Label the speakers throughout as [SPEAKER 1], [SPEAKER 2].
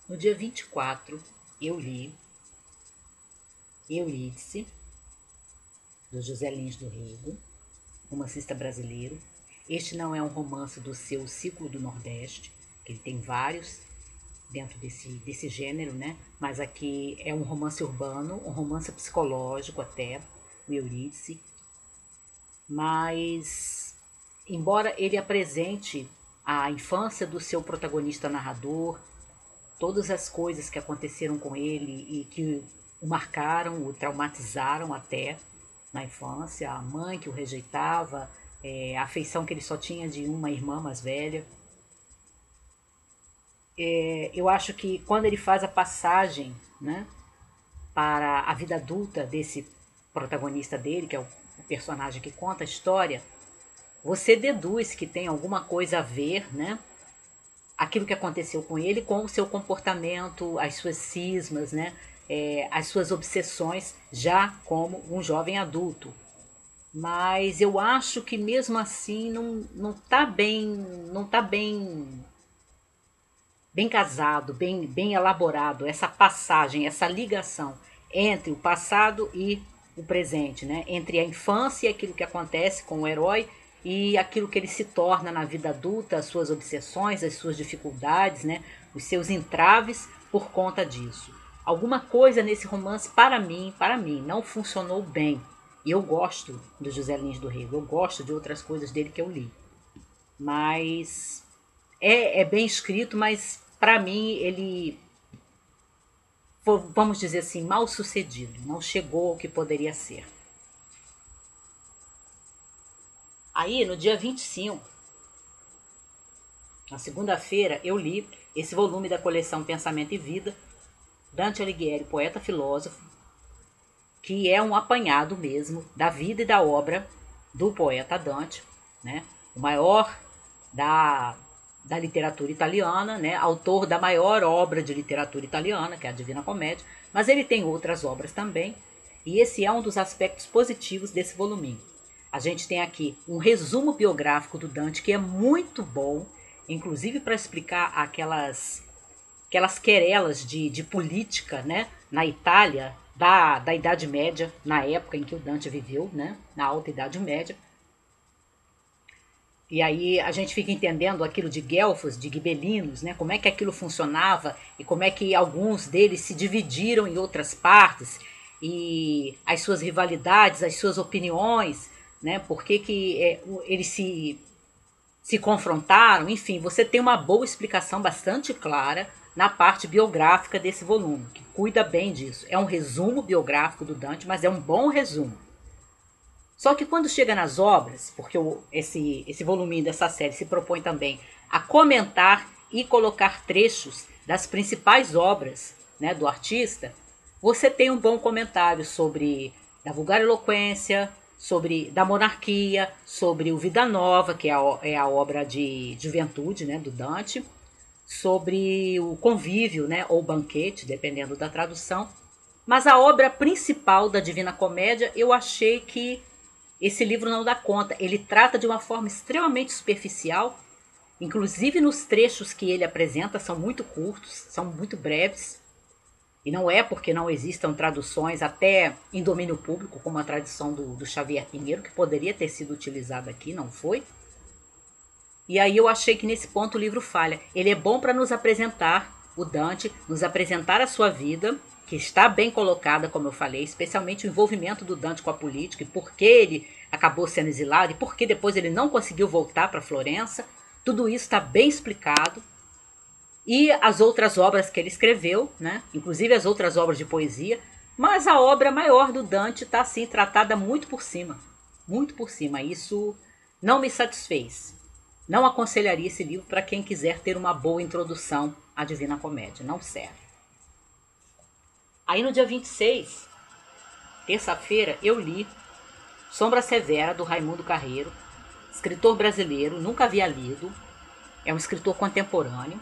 [SPEAKER 1] No dia 24, eu li Eurídice, do José Lins do Rego, romancista brasileiro. Este não é um romance do seu Ciclo do Nordeste, que ele tem vários dentro desse gênero, né? Mas aqui é um romance urbano, um romance psicológico até, o Eurídice. Mas, embora ele apresente a infância do seu protagonista narrador, todas as coisas que aconteceram com ele e que o marcaram, o traumatizaram até na infância, a mãe que o rejeitava, a afeição que ele só tinha de uma irmã mais velha. Eu acho que quando ele faz a passagem, né, para a vida adulta desse protagonista dele, que é o personagem que conta a história, você deduz que tem alguma coisa a ver, né, aquilo que aconteceu com ele com o seu comportamento, as suas cismas, né, as suas obsessões já como um jovem adulto. Mas eu acho que mesmo assim não tá bem, não tá bem casado, bem elaborado essa passagem, essa ligação entre o passado e o presente, né? Entre a infância e aquilo que acontece com o herói e aquilo que ele se torna na vida adulta, as suas obsessões, as suas dificuldades, né? Os seus entraves por conta disso. Alguma coisa nesse romance, para mim, não funcionou bem. E eu gosto do José Lins do Rego, eu gosto de outras coisas dele que eu li. Mas é bem escrito, mas para mim ele, vamos dizer assim, mal sucedido. Não chegou ao que poderia ser. Aí, no dia 25, na segunda-feira, eu li esse volume da coleção Pensamento e Vida, Dante Alighieri, poeta filósofo, que é um apanhado mesmo da vida e da obra do poeta Dante, né? O maior da, da literatura italiana, né? Autor da maior obra de literatura italiana, que é a Divina Comédia, mas ele tem outras obras também, e esse é um dos aspectos positivos desse voluminho. A gente tem aqui um resumo biográfico do Dante, que é muito bom, inclusive para explicar aquelas querelas de política, né, na Itália da Idade Média, na época em que o Dante viveu, né, na Alta Idade Média. E aí a gente fica entendendo aquilo de guelfos, de gibelinos, né, como é que aquilo funcionava e como é que alguns deles se dividiram em outras partes e as suas rivalidades, as suas opiniões, né, por que eles se confrontaram, enfim, você tem uma boa explicação bastante clara na parte biográfica desse volume, que cuida bem disso. É um resumo biográfico do Dante, mas é um bom resumo. Só que quando chega nas obras, porque esse voluminho dessa série se propõe também a comentar e colocar trechos das principais obras, né, do artista, você tem um bom comentário sobre da vulgar eloquência, sobre da monarquia, sobre o Vida Nova, que é a obra de juventude, né, do Dante, sobre o convívio, né, ou banquete, dependendo da tradução. Mas a obra principal da Divina Comédia, eu achei que esse livro não dá conta. Ele trata de uma forma extremamente superficial, inclusive nos trechos que ele apresenta são muito curtos, são muito breves. E não é porque não existam traduções até em domínio público, como a tradução do Xavier Pinheiro, que poderia ter sido utilizada aqui, não foi. E aí eu achei que nesse ponto o livro falha. Ele é bom para nos apresentar o Dante, nos apresentar a sua vida, que está bem colocada, como eu falei, especialmente o envolvimento do Dante com a política e por que ele acabou sendo exilado e por que depois ele não conseguiu voltar para Florença. Tudo isso está bem explicado. E as outras obras que ele escreveu, né? Inclusive as outras obras de poesia, mas a obra maior do Dante está assim tratada muito por cima. Muito por cima. Isso não me satisfez. Não aconselharia esse livro para quem quiser ter uma boa introdução à Divina Comédia. Não serve. Aí no dia 26, terça-feira, eu li Sombra Severa, do Raimundo Carreiro, escritor brasileiro, nunca havia lido. É um escritor contemporâneo.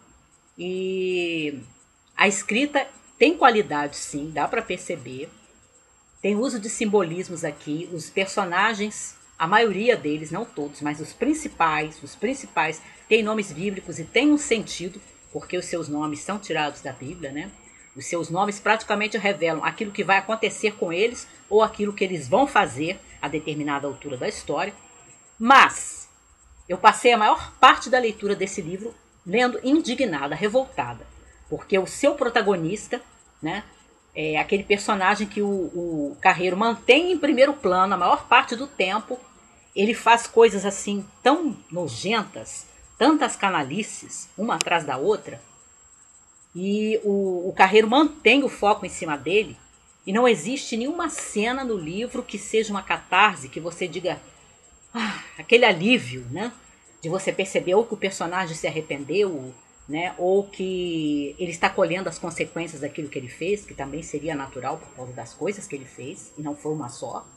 [SPEAKER 1] E a escrita tem qualidade, sim, dá para perceber. Tem uso de simbolismos aqui. Os personagens, a maioria deles, não todos, mas os principais têm nomes bíblicos e tem um sentido porque os seus nomes são tirados da Bíblia, né? Os seus nomes praticamente revelam aquilo que vai acontecer com eles ou aquilo que eles vão fazer a determinada altura da história. Mas eu passei a maior parte da leitura desse livro lendo indignada, revoltada, porque o seu protagonista, né, é aquele personagem que o Carreiro mantém em primeiro plano a maior parte do tempo. Ele faz coisas assim tão nojentas, tantas canalices, uma atrás da outra, e o Carreiro mantém o foco em cima dele, e não existe nenhuma cena no livro que seja uma catarse, que você diga, aquele alívio, né? De você perceber ou que o personagem se arrependeu, né? Ou que ele está colhendo as consequências daquilo que ele fez, que também seria natural por causa das coisas que ele fez, e não foi uma só.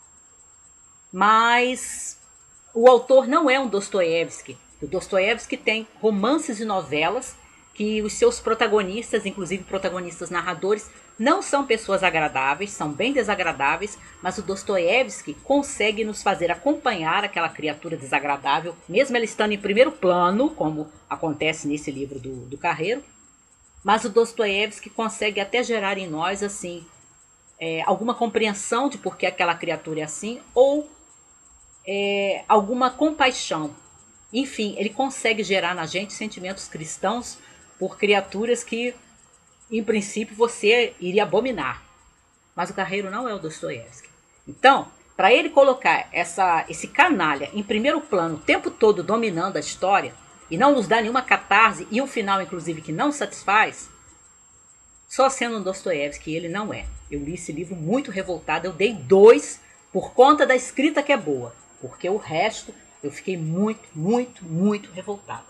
[SPEAKER 1] Mas o autor não é um Dostoiévski. O Dostoiévski tem romances e novelas que os seus protagonistas, inclusive protagonistas narradores, não são pessoas agradáveis, são bem desagradáveis, mas o Dostoiévski consegue nos fazer acompanhar aquela criatura desagradável, mesmo ela estando em primeiro plano, como acontece nesse livro do Carreiro. Mas o Dostoiévski consegue até gerar em nós assim alguma compreensão de por que aquela criatura é assim, ou alguma compaixão. Enfim, ele consegue gerar na gente sentimentos cristãos por criaturas que, em princípio, você iria abominar. Mas o Carreiro não é o Dostoiévski. Então, para ele colocar esse canalha em primeiro plano o tempo todo dominando a história e não nos dar nenhuma catarse e um final, inclusive, que não satisfaz, só sendo um Dostoiévski ele não é. Eu li esse livro muito revoltado, eu dei 2 por conta da escrita que é boa, porque o resto eu fiquei muito, muito, muito revoltada.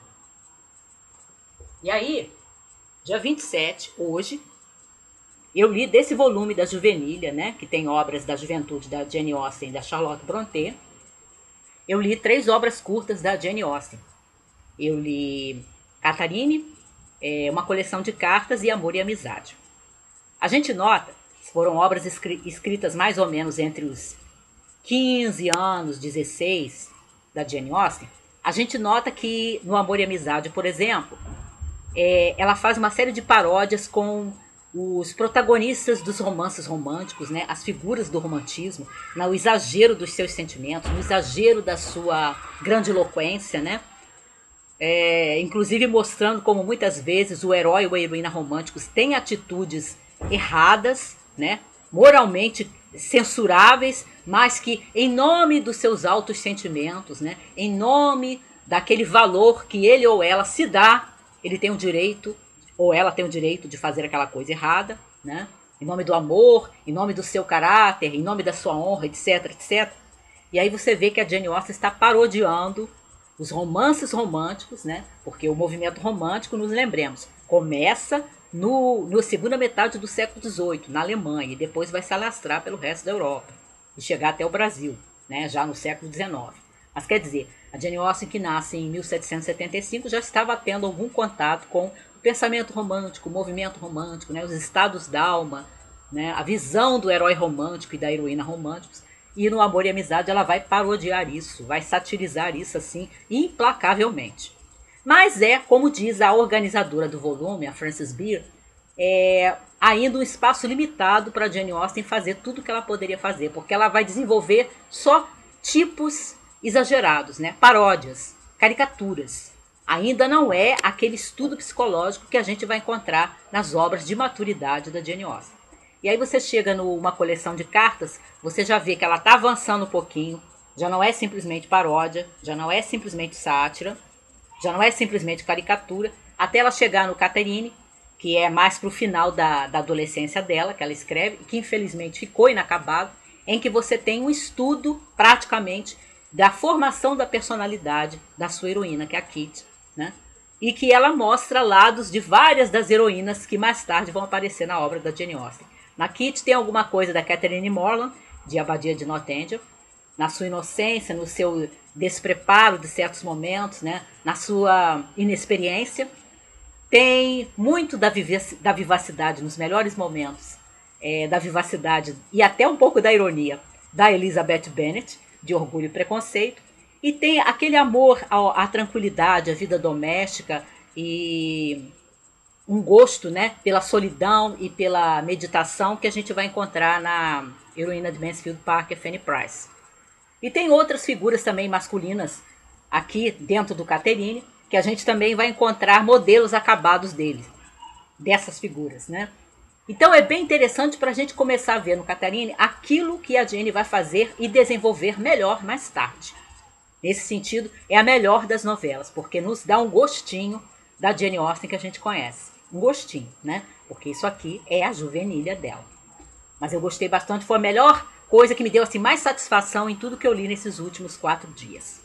[SPEAKER 1] E aí, dia 27, hoje, eu li desse volume da Juvenília, né, que tem obras da juventude da Jane Austen e da Charlotte Brontë, eu li 3 obras curtas da Jane Austen. Eu li Catherine, uma coleção de cartas, e Amor e Amizade. A gente nota, foram obras escritas mais ou menos entre os 15 anos, 16 da Jane Austen. A gente nota que no Amor e Amizade, por exemplo, ela faz uma série de paródias com os protagonistas dos romances românticos, né? As figuras do romantismo, no exagero dos seus sentimentos, no exagero da sua grandiloquência, né? Inclusive mostrando como muitas vezes o herói ou a heroína românticos têm atitudes erradas, né? Moralmente censuráveis, mas que em nome dos seus altos sentimentos, né? Em nome daquele valor que ele ou ela se dá, ele tem o direito, ou ela tem o direito de fazer aquela coisa errada, né? Em nome do amor, em nome do seu caráter, em nome da sua honra, etc, etc. E aí você vê que a Jane Austen está parodiando os romances românticos, né? Porque o movimento romântico, nos lembremos, começa na segunda metade do século XVIII, na Alemanha, e depois vai se alastrar pelo resto da Europa, e chegar até o Brasil, né? Já no século XIX. Mas quer dizer, a Jane Austen, que nasce em 1775, já estava tendo algum contato com o pensamento romântico, o movimento romântico, né? Os estados d'alma, né? A visão do herói romântico e da heroína românticos. E no Amor e Amizade ela vai parodiar isso, vai satirizar isso assim, implacavelmente. Mas como diz a organizadora do volume, a Frances Beer, ainda um espaço limitado para a Jane Austen fazer tudo o que ela poderia fazer, porque ela vai desenvolver só tipos exagerados, né? Paródias, caricaturas. Ainda não é aquele estudo psicológico que a gente vai encontrar nas obras de maturidade da Jane Austen. E aí você chega numa coleção de cartas, você já vê que ela está avançando um pouquinho, já não é simplesmente paródia, já não é simplesmente sátira, já não é simplesmente caricatura, até ela chegar no Catherine, que é mais para o final da adolescência dela, que ela escreve, e que infelizmente ficou inacabado, em que você tem um estudo praticamente da formação da personalidade da sua heroína, que é a Kitty, né? E que ela mostra lados de várias das heroínas que mais tarde vão aparecer na obra da Jane Austen. Na Kitty tem alguma coisa da Catherine Morland, de Abadia de Northanger, na sua inocência, no seu despreparo de certos momentos, né? Na sua inexperiência. Tem muito da vivacidade nos melhores momentos, da vivacidade e até um pouco da ironia da Elizabeth Bennet, de Orgulho e Preconceito. E tem aquele amor à tranquilidade, à vida doméstica e um gosto, né, pela solidão e pela meditação que a gente vai encontrar na heroína de Mansfield Parker, Fanny Price. E tem outras figuras também masculinas aqui dentro do Catherine, que a gente também vai encontrar modelos acabados dessas figuras, né? Então é bem interessante para a gente começar a ver no Catherine aquilo que a Jane vai fazer e desenvolver melhor mais tarde. Nesse sentido, é a melhor das novelas, porque nos dá um gostinho da Jane Austen que a gente conhece. Um gostinho, né? Porque isso aqui é a juvenilha dela. Mas eu gostei bastante, foi a melhor coisa que me deu assim mais satisfação em tudo que eu li nesses últimos 4 dias.